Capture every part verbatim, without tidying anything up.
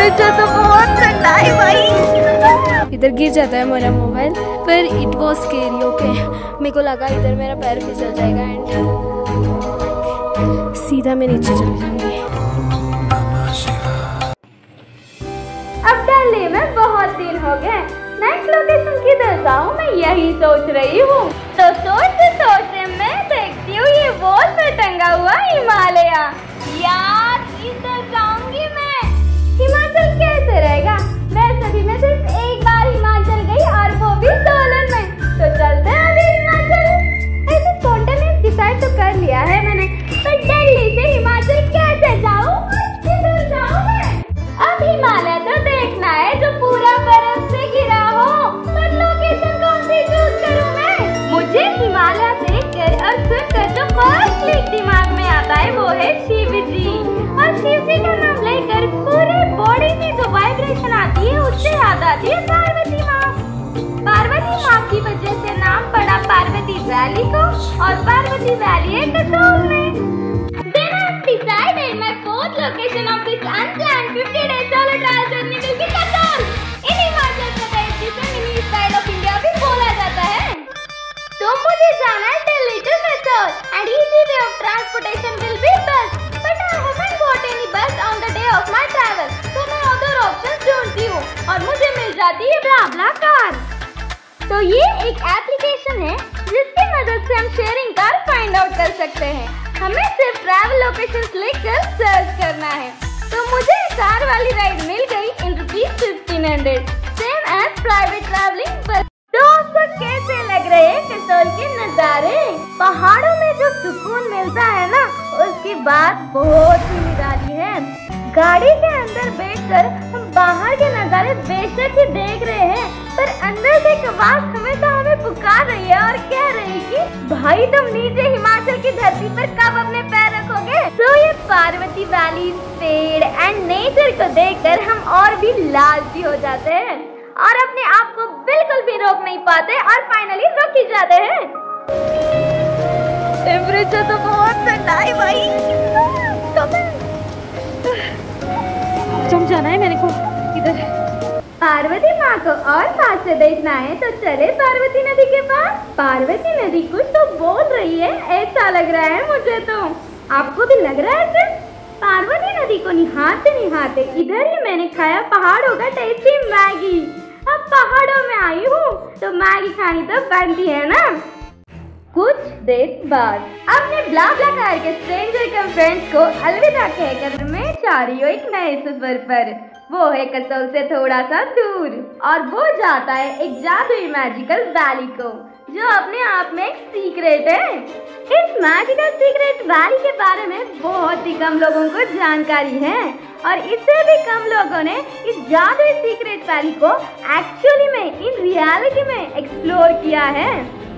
Temperature तो बहुत ठंडा है भाई। इधर गिर जाता है मेरा मोबाइल, पर इट वॉज स्केरी। ओके, मेरे को लगा इधर मेरा पैर फिसल जाएगा एंड सीधा मैं नीचे चली जाऊंगी। अब दिल्ली में बहुत दिन हो गए, नेक्स्ट लोकेशन किधर जाऊँ मैं यही सोच रही हूँ। तो सोचते सोचते मैं देखती हूँ ये वॉल पे टंगा हुआ हिमालय। यार इधर जाऊंगी मैं। हिमाचल कैसे रहेगा? वैसे भी मैं सिर्फ एक बार हिमाचल गई और वो भी सोलन में। तो चलते हैं अभी हिमाचल। ऐसे स्पॉन्टेनियस डिसाइड तो कर लिया है मैंने, पर दिल्ली से हिमाचल कैसे जाऊँ, किधर जाऊँ मैं? अब हिमालय तो देखना है जो पूरा बर्फ से घिरा हो, पर लोकेशन कौन सी चूज करूँ मैं? मुझे हिमालय देखकर और सुनकर जो फर्स्ट क्लिक दिमाग में आता है वो है शिव जी। और शिव जी का नाम लेकर पूरे बॉडी में जो वाइब्रेशन आती है उससे याद आती है पार्वती माँ। पार्वती माँ की वजह से नाम पड़ा पार्वती वैली को, और पार्वती वैली है कसोल में। Then I've decided my fourth location of this unplanned fifty day solo travel journey will be Kasol in Himachal Pradesh, जिसे मिनी स्टाइल ऑफ इंडिया भी बोला जाता है। तो मुझे जाना है Delhi to Kasol and easy way of transportation will be bus, but I haven't got any bus on the day of my travel, तो मैं other options ढूंढती हूँ और मुझे मिल जाती है ब्लाब्ला कार। तो ये एक एप्लीकेशन है जिसकी मदद से हम शेयरिंग कार फाइंड आउट कर सकते हैं। हमें सिर्फ ट्रैवल लोकेशंस लिखकर सर्च करना है। तो मुझे कार वाली राइड मिल गई in rupees fifteen hundred, same as private travelling bus. तो आपको कैसे लग रहे हैं कसोल के नजारे? पहाड़ों में जो सुकून मिलता है ना, उसकी बात बहुत ही निराली है। गाड़ी के अंदर बैठकर हम बाहर के नजारे बेशक ही देख रहे हैं, पर अंदर से एक आवाज हमेशा हमें पुकार रही है और कह रही कि भाई तुम नीचे हिमाचल की धरती पर कब अपने पैर रखोगे? तो ये पार्वती वैली, पेड़ एंड नेचर को देखकर हम और भी लालची हो जाते हैं और अपने आप को बिल्कुल भी रोक नहीं पाते और फाइनली रुक ही जाते हैं। टेम्परेचर तो बहुत ठंडा है भाई। समझाना है मेरे को इधर। पार्वती माँ को और पास से देखना है तो चले पार्वती नदी के पास। पार्वती नदी कुछ तो बोल रही है, ऐसा लग रहा है मुझे। तो आपको भी लग रहा है क्या? पार्वती नदी को निहारते निहारते इधर ही मैंने खाया पहाड़ों का टेस्टी मैगी। अब पहाड़ों में आई हूँ तो मैगी खानी तो बनती है ना। कुछ देर बाद अपने ब्लाब्ला कार के स्ट्रेंजर कम फ्रेंड्स को अलविदा कहकर मैं जा रही हूँ एक नए सफर पर। वो है कसोल से थोड़ा सा दूर और वो जाता है एक जादुई मैजिकल वैली को, जो अपने आप में एक सीक्रेट है। इस मैजिकल सीक्रेट वैली के बारे में बहुत ही कम लोगों को जानकारी है और इससे भी कम लोगों ने इस जादुई सीक्रेट वैली को एक्चुअली में इन रियलिटी में एक्सप्लोर किया है।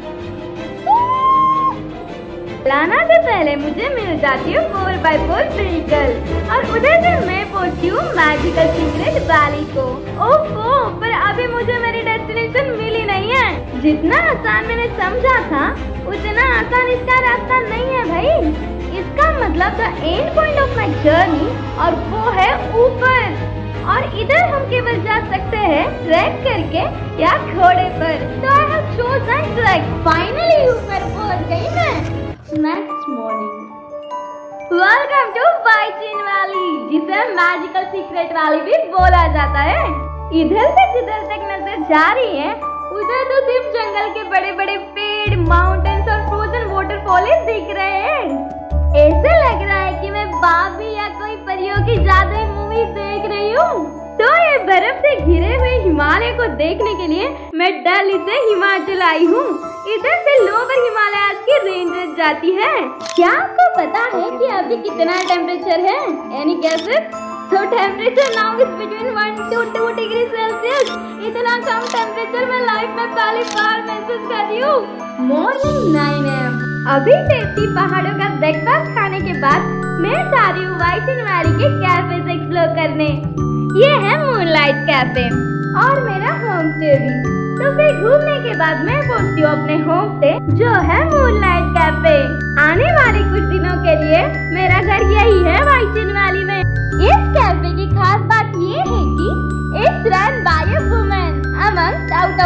लाना से पहले मुझे मिल जाती है फोर बाई फोर व्हीकल और उधर से मैं पहुंचती हूँ मैजिकल सीक्रेट वैली को। ओफो, पर अभी मुझे मेरी डेस्टिनेशन मिली नहीं है। जितना आसान मैंने समझा था उतना आसान इसका रास्ता नहीं है भाई। इसका मतलब the end point of my journey और वो है ऊपर, और इधर हम केवल जा सकते हैं ट्रैक करके या घोड़े पर। तो I have chosen track. Finally ऊपर पहुंच गई मैं। Next morning. Welcome to Waichin valley, जिसे मैजिकल सीक्रेट वैली भी बोला जाता है। इधर से जिधर तक नजर जा रही है उधर तो सिर्फ जंगल के बड़े बड़े पेड़, माउंटेन्स और फ्रोजन वाटरफॉल दिख रहे हैं। ऐसे लग रहा है कि मैं बाबी या कोई परियों की जादुई मूवी देख रही हूँ। तो ये बर्फ से घिरे हुए हिमालय को देखने के लिए मैं दिल्ली से हिमाचल आई हूँ। इधर से लोअर हिमालय की रेंज जाती है। क्या आपको पता है कि अभी कितना टेम्परेचर है? Any guesses? तो temperature now is between one to two degree Celsius. इतना कम टेम्परेचर मैं लाइफ में पहली बार महसूस कर रही हूँ। Morning nine A M. अभी टेस्टी पहाड़ों का ब्रेकफास्ट खाने के बाद मैं जा रही हूँ वाइचिन वैली के कैफे से एक्सप्लोर करने। ये है मूनलाइट कैफे और मेरा होम स्टे भी। तो फिर घूमने के बाद मैं पहुंचती हूँ अपने होम स्टे, जो है मूनलाइट कैफे। आने वाले कुछ दिनों के लिए मेरा घर यही है वाइचिन वैली में। इस कैफे की खास बात ये है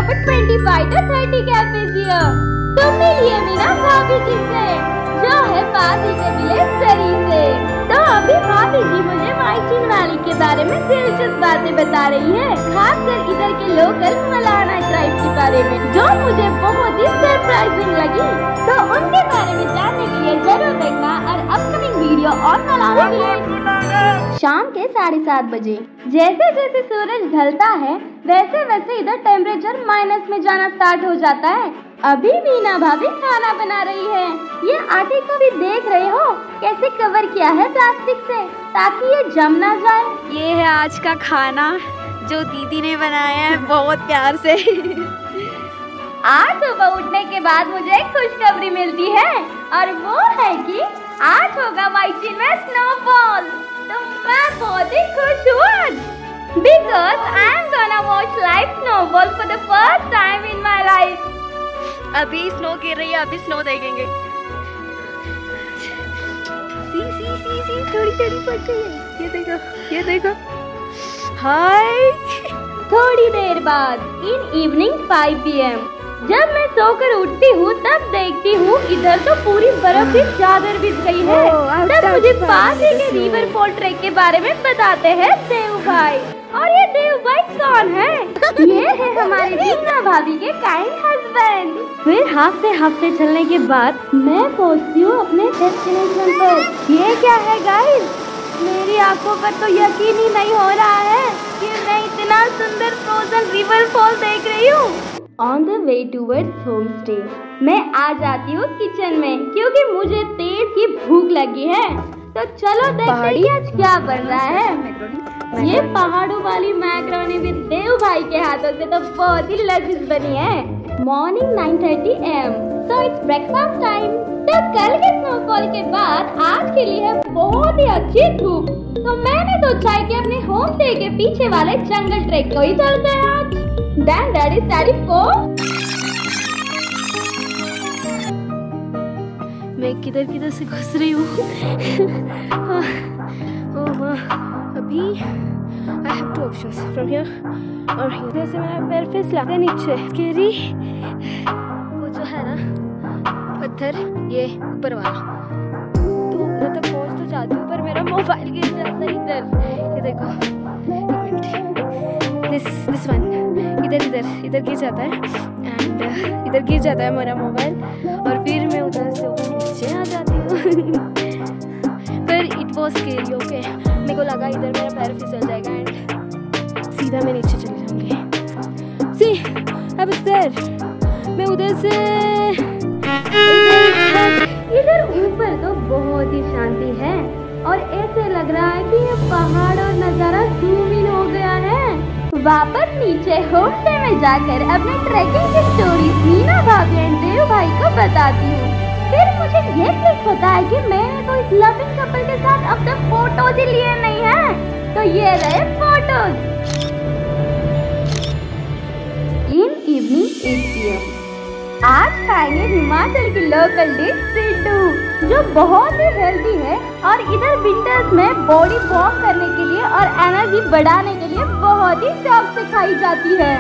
for twenty-five to thirty cafes here. तो मिलिए मीना भाभी जी से, जो है पास ही के विलेज सरी से। तो अभी भाभी जी मुझे वाइचिन वैली के बारे में दिलचस्प बातें बता रही है, खासकर इधर के लोकल मलाना ट्राइब के बारे में, जो मुझे बहुत ही सरप्राइजिंग लगी। तो उनके बारे में जानने के लिए जरूर देखना और अपकमिंग वीडियो और मलाना विलेज। शाम के साढ़े सात बजे जैसे जैसे सूरज ढलता है वैसे वैसे इधर टेम्परेचर माइनस में जाना स्टार्ट हो जाता है। अभी मीना भाभी खाना बना रही है। ये आटे को भी देख रहे हो कैसे कवर किया है प्लास्टिक से, ताकि ये जम ना जाए। ये है आज का खाना जो दीदी ने बनाया है बहुत प्यार से। आज सुबह उठने के बाद मुझे एक खुशखबरी मिलती है और वो है कि आज होगा वाइचिन में स्नोफॉल। तो मैं बहुत ही खुश हूँ आज, because I am gonna watch live snowfall for the first time in my life. अभी स्नो गिर रही है, अभी स्नो देखेंगे। सी सी सी सी थोड़ी थोड़ी पड़ गई है, ये देखो ये देखो। हाय। थोड़ी देर बाद in evening five P M जब मैं सोकर उठती हूँ तब देखती हूँ इधर तो पूरी बर्फ की चादर बिछ गई है। तब मुझे पास ही के रिवर फॉल ट्रेक के बारे में बताते हैं देव भाई। और ये देव भाई कौन है? ये है हमारे मीना भाभी के काइंड हस्बैंड। फिर हफ्ते हफ्ते चलने के बाद मैं पहुँचती हूँ अपने डेस्टिनेशन पर। ये क्या है गाइस? मेरी आंखों पर तो यकीन ही नहीं हो रहा है कि मैं इतना सुंदर फ्रोजन रिवर फॉल देख रही हूँ। On the way towards home stay मैं आ जाती हूँ किचन में, क्योंकि मुझे तेज की भूख लगी है। तो चलो देखते हैं कि आज क्या बन रहा है। ये पहाड़ों वाली मैक्रोनी भी देव भाई के हाथों से तो बहुत ही लजीज बनी है। Morning nine thirty A M, so it's breakfast time. तो कल के स्नोफॉल के बाद आज के लिए है बहुत ही अच्छी धूप। तो मैंने सोचा है कि अपने होम स्टे के पीछे वाले जंगल ट्रैक को ही चलते हैं आज। Then that is that is for मैं किधर किधर से घुस रही हूँ। अभी I have two options from here और here से मेरा पैर फिसला के नीचे स्केरी वो जो है ना पत्थर ये ऊपर वाला, तो उधर तक पहुँच तो जाती हूँ पर मेरा मोबाइल गिर जाता है इधर। ये देखो दिस दिस वन इधर इधर इधर गिर जाता है एंड uh, इधर गिर जाता है मेरा मोबाइल और फिर मैं उधर से नीचे आ जाती हूँ। पर इट वॉज स्केरी ओके, मेरे को लगा इधर मेरा पैर फिसल जाएगा एंड सीधा मैं नीचे चली जाऊँगी। सी अब इधर मैं उधर से इधर ऊपर तो बहुत ही शांति है और ऐसे लग रहा है कि ये पहाड़ और नज़ारा जूम इन हो गया है। वापस नीचे होम स्टे में जाकर अपने ट्रैकिंग की स्टोरी मीना भाभी एंड देव भाई को बताती हूँ। फिर मुझे ये क्लिक होता है कि मैंने तो इस लविंग कपल के साथ अब तक फोटोज ही लिए नहीं है। तो ये रहे photos. In evening eight P M आज खाएंगे हिमाचल की लोकल डिश सिड्डू, जो बहुत ही हेल्दी है और इधर विंटर्स में बॉडी वार्म करने के लिए और एनर्जी बढ़ाने के लिए बहुत ही शौक से खाई जाती है।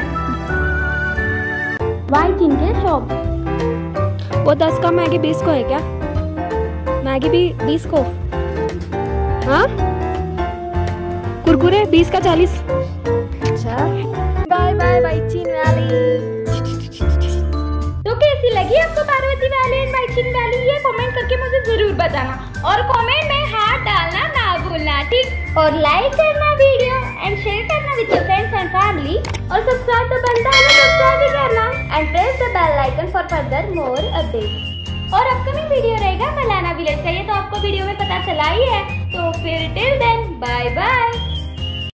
वाइचिन के शॉप वो दस का मैगी बीस को है क्या? मैगी भी बीस को? हाँ कुरकुरे बीस का चालीस। अच्छा बाय बाय वाइचिन वैली। तो कैसी लगी आपको Parvati valley and Waichin valley? ये कमेंट करके मुझे जरूर बताना और कमेंट में हाथ डालना ना भूलना, ठीक? और लाइक करना वीडियो एंड शेयर करना with your friends and family और सब्सक्राइब तो बनता है, सब्सक्राइब भी करना and press the bell icon for further more updates. और अपकमिंग वीडियो रहेगा मलाना विलेज का, ये तो आपको वीडियो में पता चला ही है। तो फिर टिल देन बाय बाय।